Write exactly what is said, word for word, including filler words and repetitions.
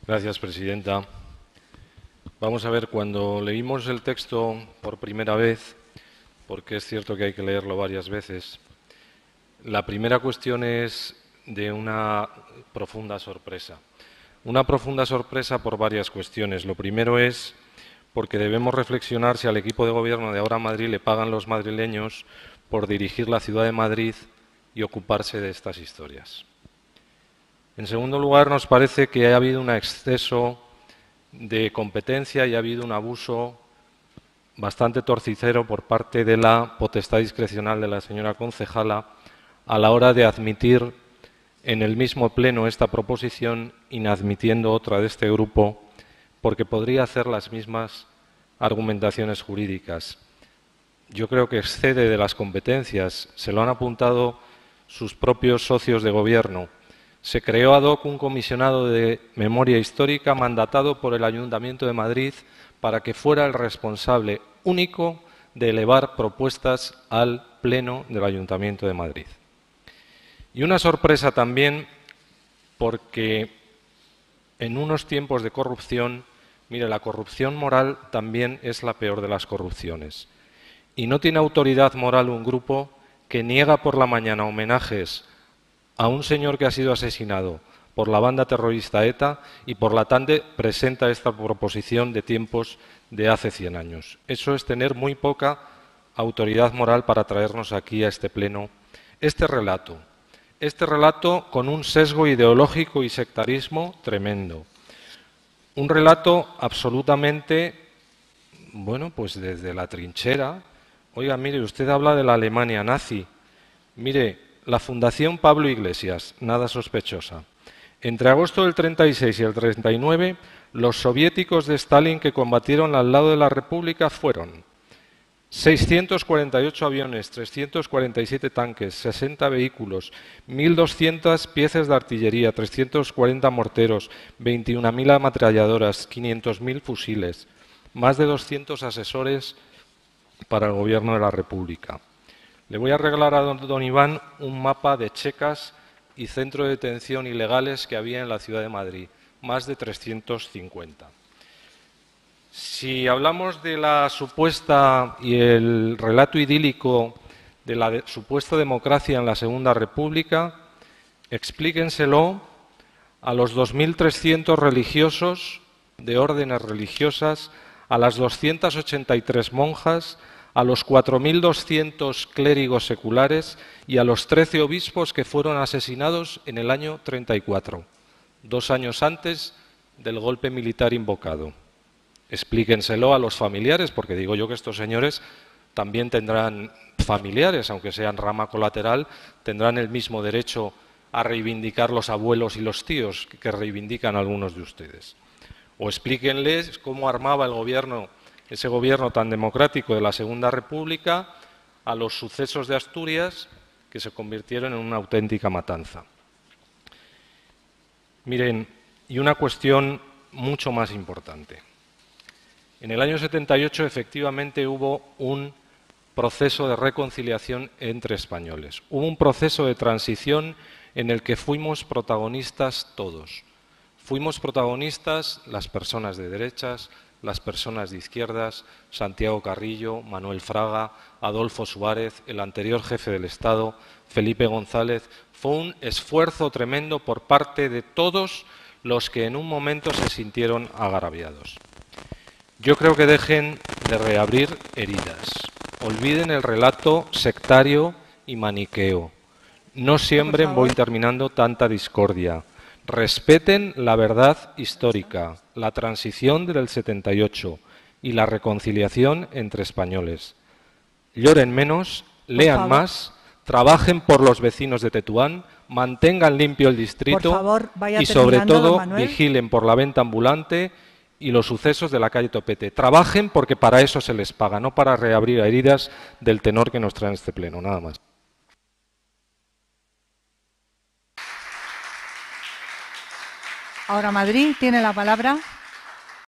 Gracias, presidenta. Vamos a ver, cuando leímos el texto por primera vez, porque es cierto que hay que leerlo varias veces, la primera cuestión es de una profunda sorpresa. Una profunda sorpresa por varias cuestiones. Lo primero es porque debemos reflexionar si al equipo de gobierno de Ahora Madrid le pagan los madrileños por dirigir la ciudad de Madrid y ocuparse de estas historias. En segundo lugar, nos parece que ha habido un exceso de competencia y ha habido un abuso bastante torticero por parte de la potestad discrecional de la señora concejala a la hora de admitir en el mismo pleno esta proposición, inadmitiendo otra de este grupo, porque podría hacer las mismas argumentaciones jurídicas. Yo creo que excede de las competencias, se lo han apuntado sus propios socios de gobierno. Se creó ad hoc un comisionado de memoria histórica mandatado por el Ayuntamiento de Madrid para que fuera el responsable único de elevar propuestas al Pleno del Ayuntamiento de Madrid. Y una sorpresa también porque en unos tiempos de corrupción, mire, la corrupción moral también es la peor de las corrupciones. Y no tiene autoridad moral un grupo que niega por la mañana homenajes a un señor que ha sido asesinado por la banda terrorista ETA y por la tarde presenta esta proposición de tiempos de hace cien años. Eso es tener muy poca autoridad moral para traernos aquí a este pleno este relato. Este relato con un sesgo ideológico y sectarismo tremendo. Un relato absolutamente, bueno, pues desde la trinchera. Oiga, mire, usted habla de la Alemania nazi. Mire, la Fundación Pablo Iglesias, nada sospechosa. Entre agosto del treinta y seis y el treinta y nueve, los soviéticos de Stalin que combatieron al lado de la República fueron seiscientos cuarenta y ocho aviones, trescientos cuarenta y siete tanques, sesenta vehículos, mil doscientas piezas de artillería, trescientos cuarenta morteros, veintiuna mil ametralladoras, quinientos mil fusiles, más de doscientos asesores para el gobierno de la República. Le voy a regalar a don, don Iván un mapa de checas y centros de detención ilegales que había en la ciudad de Madrid, más de trescientos cincuenta. Si hablamos de la supuesta y el relato idílico de la de, supuesta democracia en la Segunda República, explíquenselo a los dos mil trescientos religiosos de órdenes religiosas, a las doscientas ochenta y tres monjas, a los cuatro mil doscientos clérigos seculares y a los trece obispos que fueron asesinados en el año treinta y cuatro, dos años antes del golpe militar invocado. Explíquenselo a los familiares, porque digo yo que estos señores también tendrán familiares, aunque sean rama colateral, tendrán el mismo derecho a reivindicar los abuelos y los tíos que reivindican algunos de ustedes. O explíquenles cómo armaba el gobierno, ese gobierno tan democrático de la Segunda República, a los sucesos de Asturias que se convirtieron en una auténtica matanza. Miren, y una cuestión mucho más importante. En el año setenta y ocho, efectivamente, hubo un proceso de reconciliación entre españoles. Hubo un proceso de transición en el que fuimos protagonistas todos. Fuimos protagonistas las personas de derechas, las personas de izquierdas, Santiago Carrillo, Manuel Fraga, Adolfo Suárez, el anterior jefe del Estado, Felipe González. Fue un esfuerzo tremendo por parte de todos los que en un momento se sintieron agraviados. Yo creo que dejen de reabrir heridas. Olviden el relato sectario y maniqueo. No siembren, voy terminando, tanta discordia. Respeten la verdad histórica, la transición del setenta y ocho y la reconciliación entre españoles. Lloren menos, lean más, trabajen por los vecinos de Tetuán, mantengan limpio el distrito favor, y sobre todo vigilen por la venta ambulante y los sucesos de la calle Topete. Trabajen porque para eso se les paga, no para reabrir heridas del tenor que nos trae este pleno. Nada más. Ahora Madrid tiene la palabra.